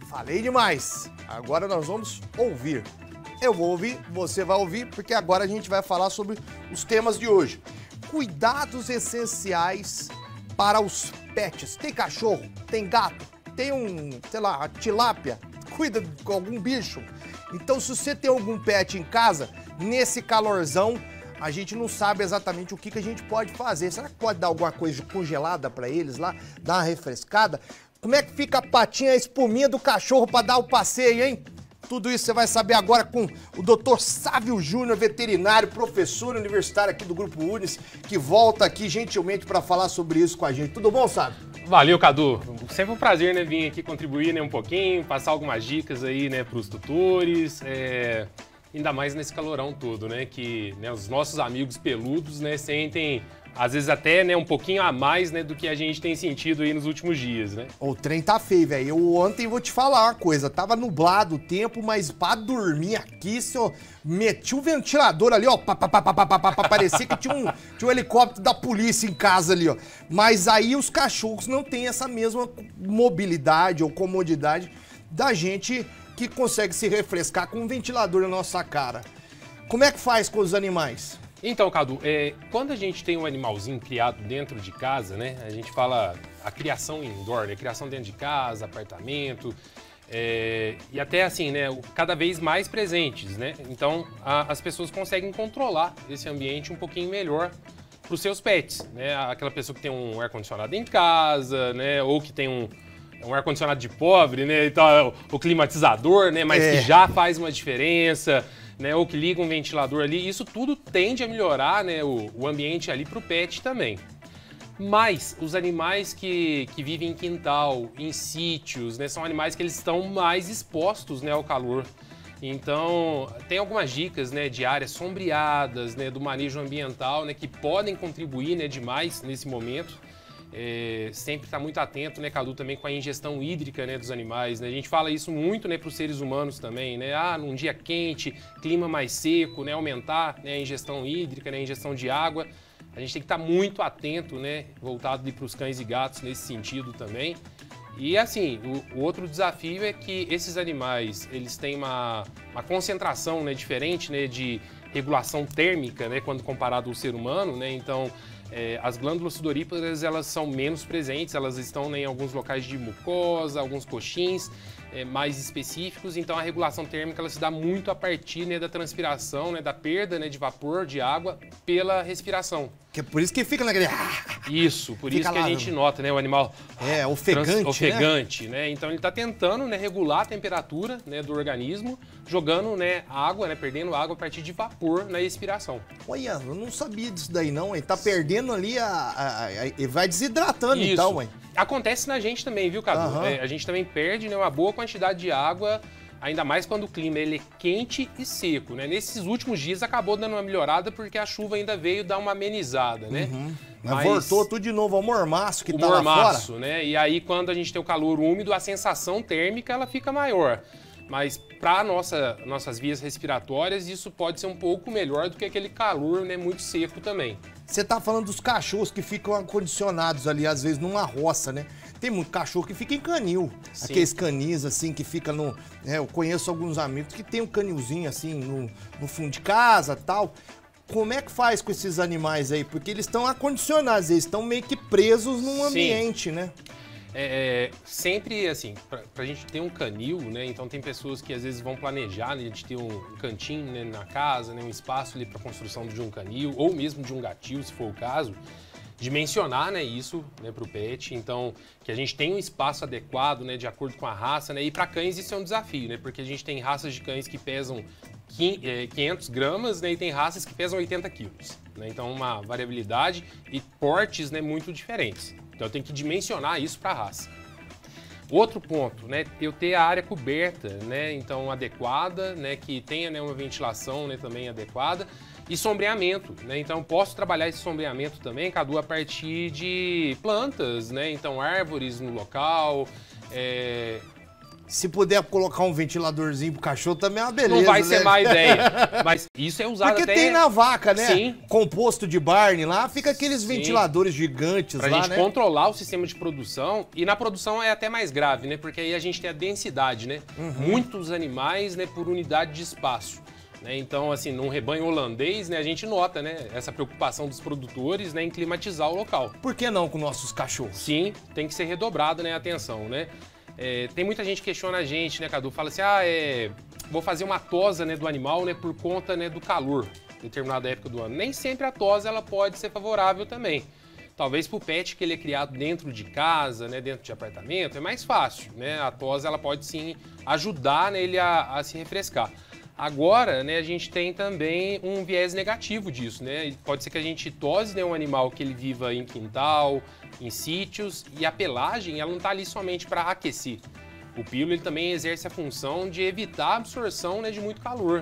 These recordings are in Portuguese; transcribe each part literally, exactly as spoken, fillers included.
Falei demais. Agora nós vamos ouvir. Eu vou ouvir, você vai ouvir, porque agora a gente vai falar sobre os temas de hoje. Cuidados essenciais para os pets. Tem cachorro, tem gato, tem um, sei lá, tilápia, cuida com algum bicho. Então, se você tem algum pet em casa, nesse calorzão, a gente não sabe exatamente o que, que a gente pode fazer. Será que pode dar alguma coisa congelada para eles lá, dar uma refrescada? Como é que fica a patinha, a espuminha do cachorro para dar o passeio, hein? Tudo isso você vai saber agora com o doutor Sávio Júnior, veterinário, professor universitário aqui do Grupo Unis, que volta aqui gentilmente para falar sobre isso com a gente. Tudo bom, Sávio? Valeu, Cadu. Sempre um prazer, né, vir aqui contribuir, né, um pouquinho, passar algumas dicas aí, né, para os tutores, é... ainda mais nesse calorão todo, né, que né, os nossos amigos peludos, né, sentem às vezes até, né, um pouquinho a mais, né, do que a gente tem sentido aí nos últimos dias, né? O trem tá feio, velho. Eu ontem vou te falar uma coisa, tava nublado o tempo, mas pra dormir aqui, senhor, meti o ventilador ali, ó, pá, pá, pá, pá, pá, pá, pá, parecia que tinha um, tinha um helicóptero da polícia em casa ali, ó. Mas aí os cachorros não têm essa mesma mobilidade ou comodidade da gente que consegue se refrescar com um ventilador na nossa cara. Como é que faz com os animais? Então, Cadu, é, quando a gente tem um animalzinho criado dentro de casa, né, a gente fala a criação indoor, né, criação dentro de casa, apartamento, é, e até assim, né, cada vez mais presentes, né, então a, as pessoas conseguem controlar esse ambiente um pouquinho melhor para os seus pets, né, aquela pessoa que tem um ar-condicionado em casa, né, ou que tem um, um ar-condicionado de pobre, né, então o climatizador, né, mas é. que já faz uma diferença, né, ou que liga um ventilador ali, isso tudo tende a melhorar, né, o, o ambiente ali para o pet também. Mas os animais que, que vivem em quintal, em sítios, né, são animais que eles estão mais expostos, né, ao calor. Então, tem algumas dicas, né, de áreas sombreadas, né, do manejo ambiental, né, que podem contribuir, né, demais nesse momento. É, sempre estar tá muito atento, né, Cadu, também com a ingestão hídrica, né, dos animais, né? A gente fala isso muito, né, para os seres humanos também, né? Ah, num dia quente, clima mais seco, né, aumentar, né, a ingestão hídrica, né, a ingestão de água. A gente tem que estar tá muito atento, né, voltado para os cães e gatos nesse sentido também. E assim, o, o outro desafio é que esses animais, eles têm uma, uma concentração, né, diferente, né, de regulação térmica, né, quando comparado ao ser humano, né? Então, É, as glândulas sudoríparas, elas são menos presentes, elas estão, né, em alguns locais de mucosa, alguns coxins é, mais específicos, então a regulação térmica ela se dá muito a partir, né, da transpiração, né, da perda, né, de vapor de água pela respiração. Que é por isso que fica naquele... Isso, por fica isso que lá, a gente nota, né, o animal é, ofegante, trans, ofegante, né? né? Então ele está tentando, né, regular a temperatura, né, do organismo, jogando, né, água, né, perdendo água a partir de vapor na expiração. Olha, eu não sabia disso daí não, hein? Tá perdendo ali, a, a, a, a vai desidratando isso. então, hein? Acontece na gente também, viu, Cadu? Uhum. É, a gente também perde, né, uma boa quantidade de água, ainda mais quando o clima ele é quente e seco, né? Nesses últimos dias acabou dando uma melhorada porque a chuva ainda veio dar uma amenizada, né? Uhum. Mas, Mas voltou tudo de novo ao mormaço que o tá mormaço, lá fora. né? E aí quando a gente tem o calor úmido, a sensação térmica ela fica maior. Mas para nossa, nossas vias respiratórias, isso pode ser um pouco melhor do que aquele calor, né, muito seco também. Você tá falando dos cachorros que ficam acondicionados ali, às vezes, numa roça, né? Tem muito cachorro que fica em canil. Sim. Aqueles canis, assim, que fica no... É, eu conheço alguns amigos que tem um canilzinho, assim, no, no fundo de casa e tal. Como é que faz com esses animais aí? Porque eles estão acondicionados, eles estão meio que presos num ambiente, Sim. né? É, sempre, assim, pra, pra gente ter um canil, né, então tem pessoas que às vezes vão planejar, né, de ter um, um cantinho, né, na casa, né, um espaço ali para construção de um canil, ou mesmo de um gatil, se for o caso, dimensionar, né, isso, né, para o pet, então que a gente tenha um espaço adequado, né, de acordo com a raça, né, e para cães isso é um desafio, né, porque a gente tem raças de cães que pesam quinhentos gramas, né, e tem raças que pesam oitenta quilos, né, então uma variabilidade e portes, né, muito diferentes. Então eu tenho que dimensionar isso para a raça. Outro ponto, né, eu ter a área coberta, né, então adequada, né, que tenha, né, uma ventilação, né, também adequada e sombreamento, né, então posso trabalhar esse sombreamento também, Cadu, a partir de plantas, né, então árvores no local, é, Se puder colocar um ventiladorzinho pro cachorro também é uma beleza, Não vai né? ser má ideia. Mas isso é usado Porque até... tem na vaca, né? Sim. Composto de Barney lá, fica aqueles Sim. ventiladores gigantes Pra lá, gente né? controlar o sistema de produção. E na produção é até mais grave, né? Porque aí a gente tem a densidade, né? Uhum. Muitos animais, né, por unidade de espaço. Né? Então, assim, num rebanho holandês, né, a gente nota, né, essa preocupação dos produtores, né, em climatizar o local. Por que não com nossos cachorros? Sim, tem que ser redobrado, né, a atenção, né? É, tem muita gente que questiona a gente, né, Cadu? Fala assim, ah, é, vou fazer uma tosa, né, do animal, né, por conta, né, do calor, em determinada época do ano. Nem sempre a tosa, ela pode ser favorável também. Talvez para o pet que ele é criado dentro de casa, né, dentro de apartamento, é mais fácil, né? A tosa, ela pode sim ajudar, né, ele a, a se refrescar. Agora, né, a gente tem também um viés negativo disso, né? Pode ser que a gente tose, né, um animal que ele viva em quintal, em sítios, e a pelagem, ela não está ali somente para aquecer. O pilo, ele também exerce a função de evitar a absorção, né, de muito calor.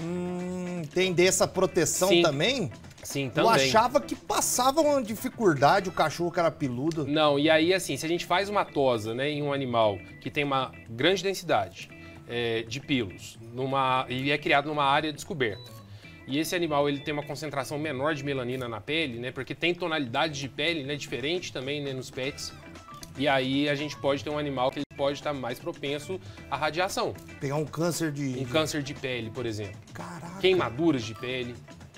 Hum, tem dessa proteção Sim. também? Sim, Eu também. achava que passava uma dificuldade o cachorro que era peludo. Não, e aí, assim, se a gente faz uma tosa, né, em um animal que tem uma grande densidade é, de pilos, numa, e é criado numa área descoberta, e esse animal ele tem uma concentração menor de melanina na pele, né, porque tem tonalidade de pele, né, diferente também, né, nos pets, e aí a gente pode ter um animal que ele pode estar mais propenso à radiação. Pegar um câncer de... Um câncer de pele, por exemplo. Caraca. Queimaduras de pele.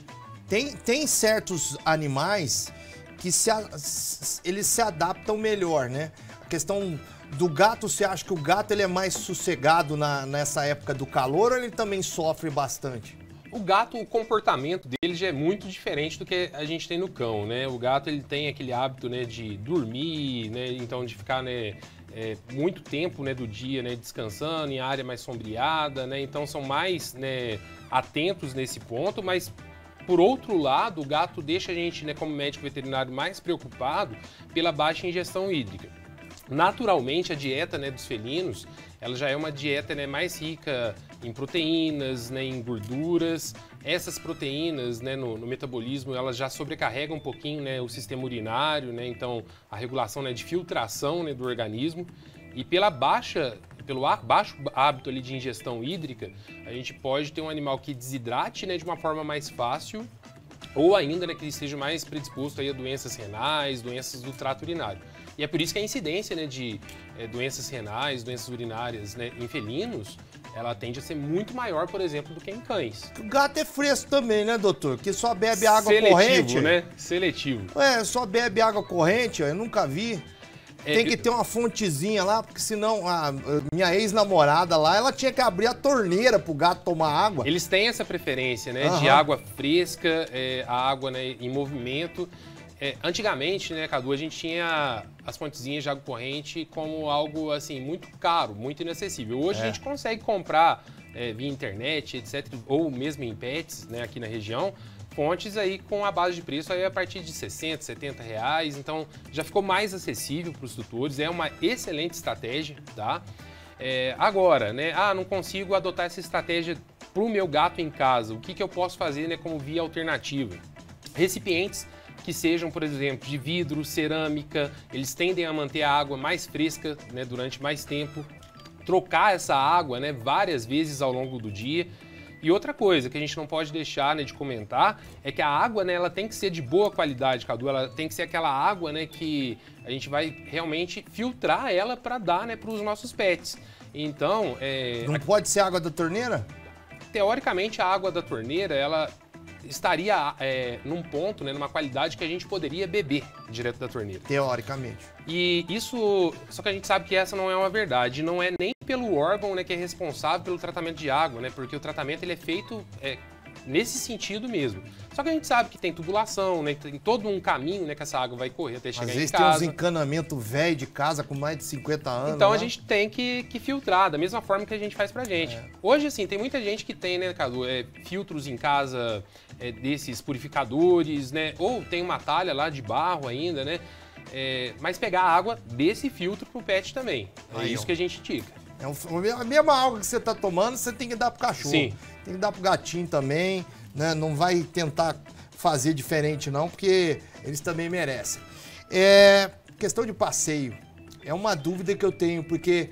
Tem, tem certos animais que se, a- s- eles se adaptam melhor, né? A questão do gato, você acha que o gato ele é mais sossegado na, nessa época do calor ou ele também sofre bastante? O gato, o comportamento dele já é muito diferente do que a gente tem no cão, né? O gato, ele tem aquele hábito, né, de dormir, né, então de ficar, né, é, muito tempo, né, do dia, né, descansando em área mais sombreada, né? Então são mais, né, atentos nesse ponto, mas por outro lado, o gato deixa a gente, né, como médico veterinário, mais preocupado pela baixa ingestão hídrica. Naturalmente, a dieta, né, dos felinos, ela já é uma dieta, né, mais rica em proteínas, né, em gorduras. Essas proteínas, né, no, no metabolismo, elas já sobrecarregam um pouquinho, né, o sistema urinário, né, então a regulação, né, de filtração, né, do organismo. E pela baixa, pelo a- baixo hábito ali de ingestão hídrica, a gente pode ter um animal que desidrate, né, de uma forma mais fácil, ou ainda, né, que ele esteja mais predisposto aí a doenças renais, doenças do trato urinário. E é por isso que a incidência, né, de eh, doenças renais, doenças urinárias, né, em felinos, ela tende a ser muito maior, por exemplo, do que em cães. O gato é fresco também, né, doutor? Que só bebe água Seletivo, corrente. né? Seletivo. É, só bebe água corrente, ó, eu nunca vi. É, Tem que eu- ter uma fontezinha lá, porque senão a a minha ex-namorada lá, ela tinha que abrir a torneira pro gato tomar água. Eles têm essa preferência, né, de Aham. água fresca, é, a água, né, em movimento. É, antigamente, né, Cadu, a gente tinha as fontezinhas de água corrente como algo, assim, muito caro, muito inacessível. Hoje É. a gente consegue comprar é, via internet, etcétera, ou mesmo em pets, né, aqui na região, fontes aí com a base de preço aí a partir de sessenta, setenta reais. Então, já ficou mais acessível para os tutores. É uma excelente estratégia, tá? É, agora, né, ah, não consigo adotar essa estratégia para o meu gato em casa. O que, que eu posso fazer, né, como via alternativa? Recipientes que sejam, por exemplo, de vidro, cerâmica, eles tendem a manter a água mais fresca, né, durante mais tempo. Trocar essa água, né, várias vezes ao longo do dia. E outra coisa que a gente não pode deixar, né, de comentar é que a água, né, ela tem que ser de boa qualidade, Cadu. Ela tem que ser aquela água, né, que a gente vai realmente filtrar ela para dar, né, para os nossos pets. Então, é, Não pode ser água da torneira? teoricamente, a água da torneira, ela estaria é, num ponto, né, numa qualidade que a gente poderia beber direto da torneira. Teoricamente. E isso, só que a gente sabe que essa não é uma verdade, não é nem pelo órgão, né, que é responsável pelo tratamento de água, né, porque o tratamento ele é feito é, nesse sentido mesmo. Só que a gente sabe que tem tubulação, né, tem todo um caminho, né, que essa água vai correr até chegar Às em vezes tem uns casa. encanamentos velho de casa com mais de cinquenta anos. Então a né? gente tem que, que filtrar, da mesma forma que a gente faz pra gente. É. Hoje, assim, tem muita gente que tem, né, Cadu, é, filtros em casa é, desses purificadores, né? Ou tem uma talha lá de barro ainda, né? É, mas pegar a água desse filtro pro pet também. É Aí, isso ó. que a gente indica. É um- a mesma água que você tá tomando, você tem que dar pro cachorro. Sim. Tem que dar pro gatinho também, né? Não vai tentar fazer diferente não, porque eles também merecem. É, questão de passeio. É uma dúvida que eu tenho, porque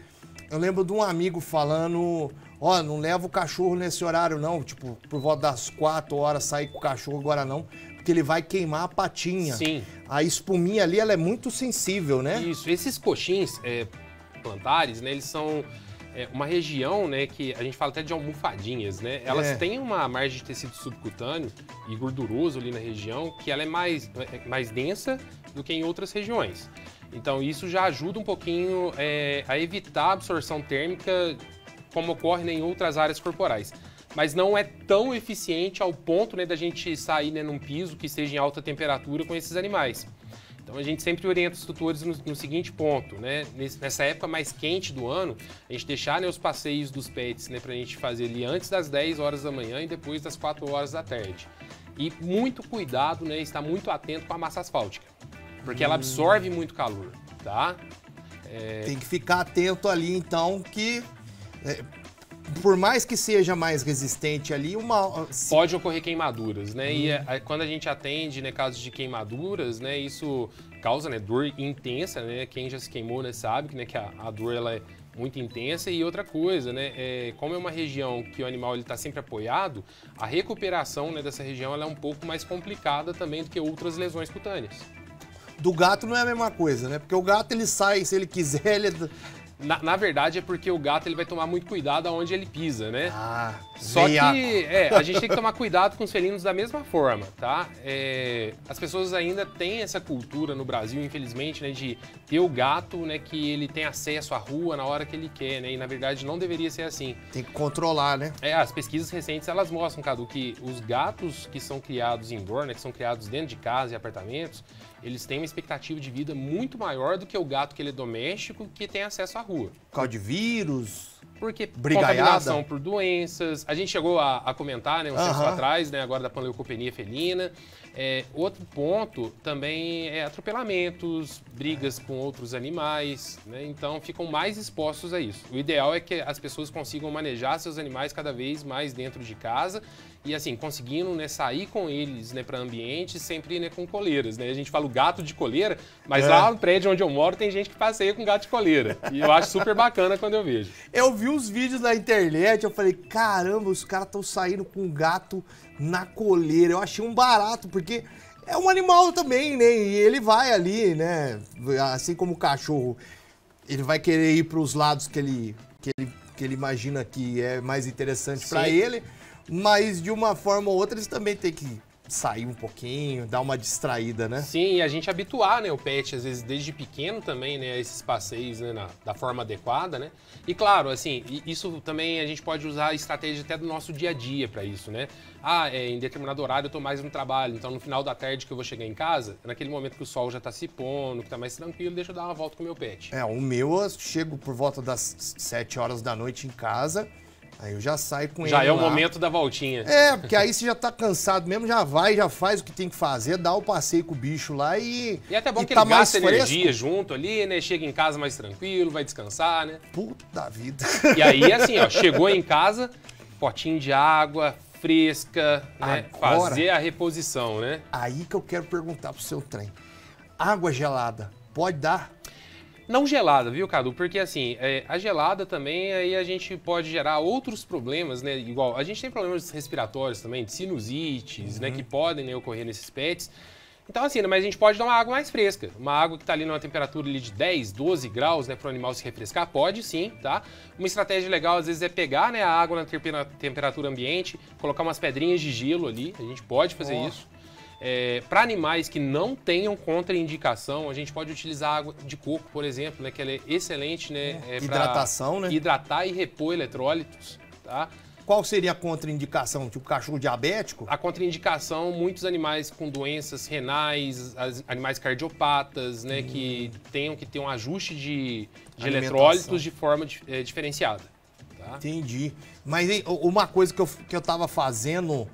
Eu lembro de um amigo falando, ó, não leva o cachorro nesse horário não, tipo, por volta das quatro horas sair com o cachorro agora não, porque ele vai queimar a patinha. Sim. A espuminha ali, ela é muito sensível, né? Isso, esses coxins é, plantares, né, eles são é, uma região, né, que a gente fala até de almofadinhas, né? Elas É. têm uma margem de tecido subcutâneo e gorduroso ali na região, que ela é mais, é mais densa do que em outras regiões. Então isso já ajuda um pouquinho é, a evitar a absorção térmica como ocorre, né, em outras áreas corporais. Mas não é tão eficiente ao ponto, né, da gente sair, né, num piso que esteja em alta temperatura com esses animais. Então a gente sempre orienta os tutores no, no seguinte ponto, né? Nessa época mais quente do ano, a gente deixar, né, os passeios dos pets, né, pra gente fazer ali antes das dez horas da manhã e depois das quatro horas da tarde. E muito cuidado, né, estar muito atento com a massa asfáltica, porque ela absorve muito calor, tá? É... Tem que ficar atento ali, então, que é, por mais que seja mais resistente ali, uma... Pode ocorrer queimaduras, né? Hum. E a, quando a gente atende, né, casos de queimaduras, né, isso causa, né, dor intensa, né? Quem já se queimou, né, sabe que, né, que a, a dor ela é muito intensa. E outra coisa, né, é, como é uma região que o animal está sempre apoiado, a recuperação, né, dessa região ela é um pouco mais complicada também do que outras lesões cutâneas. Do gato não é a mesma coisa, né? Porque o gato, ele sai, se ele quiser, ele... Na, na verdade, é porque o gato ele vai tomar muito cuidado aonde ele pisa, né? Ah, Só veiaco. que é, a gente tem que tomar cuidado com os felinos da mesma forma, tá? É, as pessoas ainda têm essa cultura no Brasil, infelizmente, né, de ter o gato, né, que ele tem acesso à rua na hora que ele quer, né? E na verdade não deveria ser assim. Tem que controlar, né? É, as pesquisas recentes elas mostram, Cadu, que os gatos que são criados indoor, né, que são criados dentro de casa e apartamentos, eles têm uma expectativa de vida muito maior do que o gato que ele é doméstico, que tem acesso à rua. Por causa de vírus, Porque brigaiada, contaminação por doenças. A gente chegou a, a comentar, né, uns tempos Aham. atrás, né, agora da panleucopenia felina. É, outro ponto também é atropelamentos, brigas com outros animais, né? Então ficam mais expostos a isso. O ideal é que as pessoas consigam manejar seus animais cada vez mais dentro de casa e assim, conseguindo, né, sair com eles, né, para ambientes sempre, né, com coleiras, né? A gente fala o gato de coleira, mas É. lá no prédio onde eu moro tem gente que passeia com gato de coleira. E eu acho super bacana quando eu vejo. Eu vi os vídeos na internet, eu falei, caramba, os caras estão saindo com um gato na coleira. Eu achei um barato, porque é um animal também, né? E ele vai ali, né? Assim como o cachorro, ele vai querer ir para os lados que ele, que, ele, que ele imagina que é mais interessante para Sim. ele, mas de uma forma ou outra eles também têm que sair um pouquinho, dar uma distraída, né? Sim, e a gente habituar, né, o pet, às vezes, desde pequeno também, né, a esses passeios, né, na, da forma adequada, né? E claro, assim, isso também a gente pode usar a estratégia até do nosso dia a dia para isso, né? Ah, é, em determinado horário eu tô mais no trabalho, então no final da tarde que eu vou chegar em casa, naquele momento que o sol já tá se pondo, que tá mais tranquilo, deixa eu dar uma volta com o meu pet. É, o meu eu chego por volta das sete horas da noite em casa, aí eu já saio com ele Já é o lá. momento da voltinha. É, porque aí você já tá cansado mesmo, já vai, já faz o que tem que fazer, dá o passeio com o bicho lá e... E é até bom e que tá ele gasta mais energia fresco. junto ali, né? Chega em casa mais tranquilo, vai descansar, né? Puta vida. E aí, assim, ó, chegou em casa, potinho de água fresca, né? Agora- Fazer a reposição, né? Aí que eu quero perguntar pro seu trem. Água gelada, pode dar? Não gelada, viu, Cadu? Porque assim, é, a gelada também, aí a gente pode gerar outros problemas, né? Igual, a gente tem problemas respiratórios também, de sinusites, né? Que podem, né, ocorrer nesses pets. Então assim, né, mas a gente pode dar uma água mais fresca. Uma água que tá ali numa temperatura ali de dez, doze graus, né? Para o animal se refrescar, pode sim, tá? Uma estratégia legal às vezes é pegar, né, a água na tempera- temperatura ambiente, colocar umas pedrinhas de gelo ali, a gente pode fazer Ó. isso. É, para animais que não tenham contraindicação, a gente pode utilizar água de coco, por exemplo, né, que ela é excelente, né, é, pra Hidratação, né? hidratar e repor eletrólitos, tá? Qual seria a contraindicação? Tipo cachorro diabético? A contraindicação, muitos animais com doenças renais, as- animais cardiopatas, né, que tenham que ter um ajuste de, de Alimentação. eletrólitos de forma di- eh, diferenciada, tá? Entendi. Mas hein, uma coisa que eu, que eu tava fazendo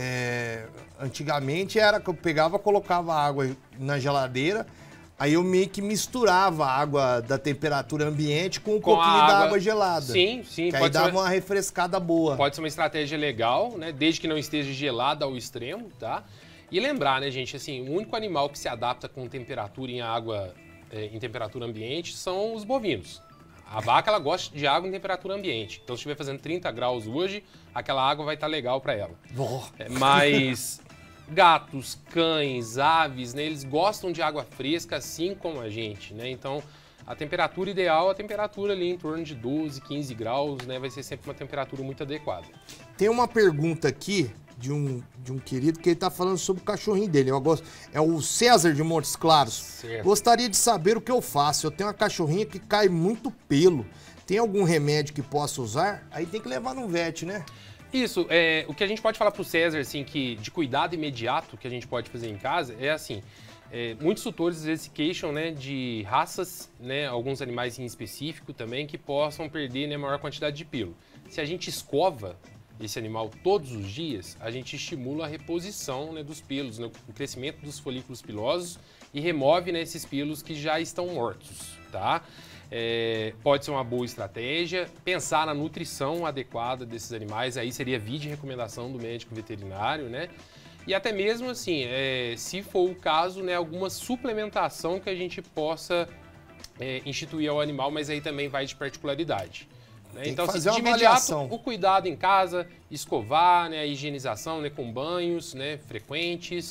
é, antigamente era que eu pegava, colocava água na geladeira, aí eu meio que misturava a água da temperatura ambiente com um Com a pouquinho da água- água gelada. Sim, sim, Que aí pode ser dava uma- uma refrescada boa. Pode ser uma estratégia legal, né? Desde que não esteja gelada ao extremo, tá? E lembrar, né, gente, assim, o único animal que se adapta com temperatura em água, eh, em temperatura ambiente são os bovinos. A vaca, ela gosta de água em temperatura ambiente. Então, se estiver fazendo trinta graus hoje, aquela água vai estar legal para ela. Oh. É, mas gatos, cães, aves, né, eles gostam de água fresca, assim como a gente, né? Então, a temperatura ideal, a temperatura ali em torno de doze, quinze graus, né? Vai ser sempre uma temperatura muito adequada. Tem uma pergunta aqui de um, de um querido que ele tá falando sobre o cachorrinho dele. Eu gosto, é o César de Montes Claros. Certo. Gostaria de saber o que eu faço. Eu tenho uma cachorrinha que cai muito pelo. Tem algum remédio que possa usar? Aí tem que levar no vet, né? Isso, é, o que a gente pode falar pro César, assim, que de cuidado imediato que a gente pode fazer em casa é assim, é, muitos tutores às vezes se queixam, né, de raças, né, alguns animais em específico também, que possam perder, né, maior quantidade de pelo. Se a gente escova esse animal todos os dias, a gente estimula a reposição, né, dos pelos, né, o crescimento dos folículos pilosos e remove, né, esses pelos que já estão mortos, tá? É, pode ser uma boa estratégia, pensar na nutrição adequada desses animais, aí seria via de recomendação do médico veterinário, né? E até mesmo assim, é, se for o caso, né, alguma suplementação que a gente possa é, instituir ao animal, mas aí também vai de particularidade. Né? Tem Então, que fazer assim, uma de imediato, avaliação. o cuidado em casa, escovar, né, a higienização, né, com banhos, né, frequentes,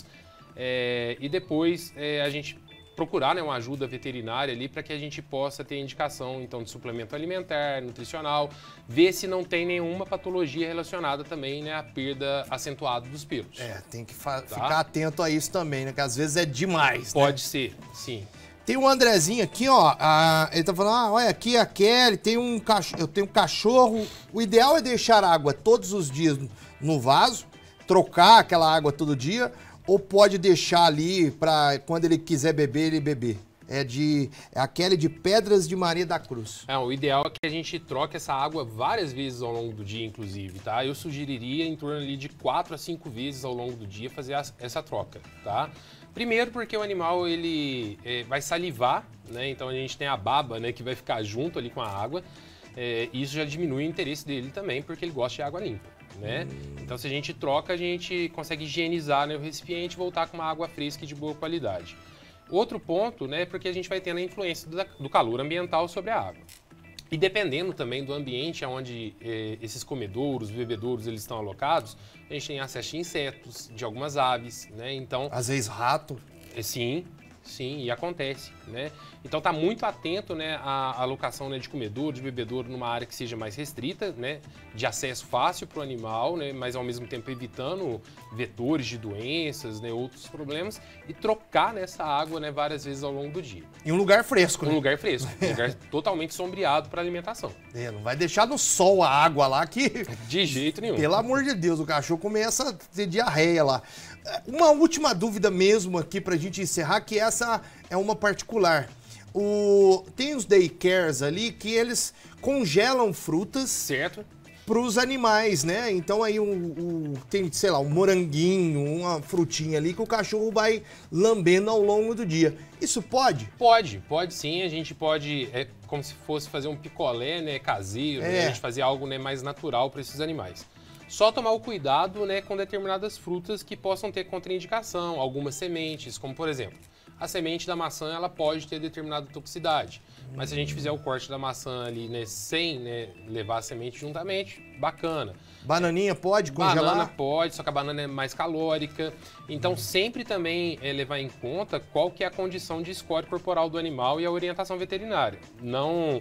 é, e depois é, a gente procurar, né, uma ajuda veterinária ali para que a gente possa ter indicação então de suplemento alimentar, nutricional, ver se não tem nenhuma patologia relacionada também, né, à perda acentuada dos pelos. É, tem que fa- Tá. ficar atento a isso também, né? Que às vezes é demais, né? Pode ser, sim. Tem um Andrezinho aqui, ó. ah, ele tá falando, ah, olha, aqui a Kelly, tem um cachorro, eu tenho um cachorro. O ideal é deixar água todos os dias no vaso, trocar aquela água todo dia, ou pode deixar ali para quando ele quiser beber, ele beber. É de é a Kelly de Pedras de Maria da Cruz. É, o ideal é que a gente troque essa água várias vezes ao longo do dia, inclusive, tá? Eu sugeriria em torno ali de quatro a cinco vezes ao longo do dia fazer as- essa troca, tá? Primeiro porque o animal, ele é, vai salivar, né? Então a gente tem a baba, né, que vai ficar junto ali com a água. É, e isso já diminui o interesse dele também, porque ele gosta de água limpa, né? Hum. Então se a gente troca, a gente consegue higienizar, né, o recipiente e voltar com uma água fresca e de boa qualidade. Outro ponto, né, porque a gente vai tendo a influência do, do calor ambiental sobre a água. E dependendo também do ambiente onde eh, esses comedouros, bebedouros, eles estão alocados, a gente tem acesso a insetos, de algumas aves, né? Então, Às vezes rato. eh, sim, sim, e acontece, né? Então tá muito atento, né, à alocação, né, de comedouro, de bebedouro numa área que seja mais restrita, né, de acesso fácil para o animal, né, mas ao mesmo tempo evitando vetores de doenças, né, outros problemas, e trocar nessa água, né, várias vezes ao longo do dia. Em um lugar fresco, Um né? lugar fresco, um lugar totalmente sombreado para alimentação. É, não vai deixar no sol a água lá que... De jeito nenhum. Pelo amor de Deus, o cachorro começa a ter diarreia lá. Uma última dúvida mesmo aqui pra gente encerrar, que essa é uma particular. O... Tem os daycares ali que eles congelam frutas Certo? pros animais, né? Então aí um, um- tem, sei lá, um moranguinho, uma frutinha ali que o cachorro vai lambendo ao longo do dia. Isso pode? Pode, pode sim. A gente pode, é como se fosse fazer um picolé, né, caseiro, É. né, a gente fazer algo, né, mais natural para esses animais. Só tomar o cuidado, né, com determinadas frutas que possam ter contraindicação, algumas sementes, como por exemplo, a semente da maçã, ela pode ter determinada toxicidade. Mas se a gente fizer o corte da maçã ali, né, sem, né, levar a semente juntamente, bacana. Bananinha pode congelar? Banana pode, só que a banana é mais calórica. Então sempre também é levar em conta qual que é a condição de score corporal do animal e a orientação veterinária. Não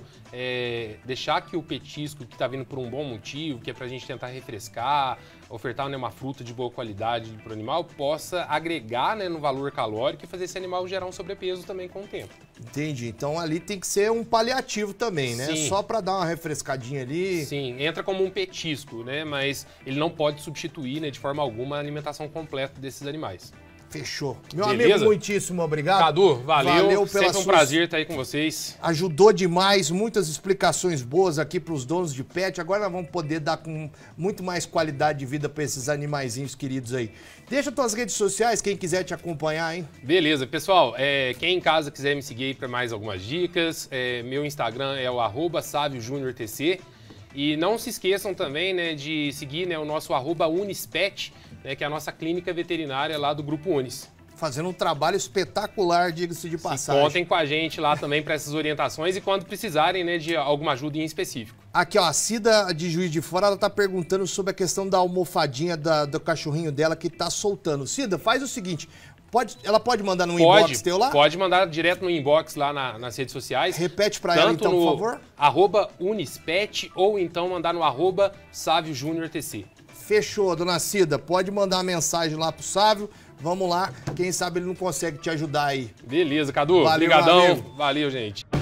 é, deixar que o petisco que está vindo por um bom motivo, que é para a gente tentar refrescar, ofertar, né, uma fruta de boa qualidade para o animal, possa agregar, né, no valor calórico e fazer esse animal gerar um sobrepeso também com o tempo. Entendi. Então ali tem que ser um paliativo também, né? Sim. Só pra dar uma refrescadinha ali. Sim, entra como um petisco, né? Mas ele não pode substituir, né, de forma alguma a alimentação completa desses animais. Fechou. Meu Beleza? amigo, muitíssimo obrigado. Cadu, valeu. Valeu Sempre pela um sua- prazer estar aí com vocês. Ajudou demais, muitas explicações boas aqui para os donos de pet. Agora nós vamos poder dar com muito mais qualidade de vida para esses animaizinhos queridos aí. Deixa tuas redes sociais, quem quiser te acompanhar, hein? Beleza, pessoal, é, quem em casa quiser me seguir aí para mais algumas dicas, é, meu Instagram é o arroba Sávio Júnior T C. E não se esqueçam também, né, de seguir, né, o nosso arroba Unispet, né, que é a nossa clínica veterinária lá do Grupo Unis. Fazendo um trabalho espetacular, diga-se de passagem. Contem com a gente lá também para essas orientações e quando precisarem, né, de alguma ajuda em específico. Aqui, ó, a Cida de Juiz de Fora, ela tá perguntando sobre a questão da almofadinha da, do cachorrinho dela que tá soltando. Cida, faz o seguinte, pode, ela pode mandar no pode, inbox teu lá? Pode mandar direto no inbox lá na, nas redes sociais. Repete para ela então, no por favor. Arroba Unispet ou então mandar no arroba Sávio Júnior T C. Fechou, dona Cida. Pode mandar uma mensagem lá pro Sávio. Vamos lá. Quem sabe ele não consegue te ajudar aí. Beleza, Cadu. Valeu, Obrigadão. Valeu, gente.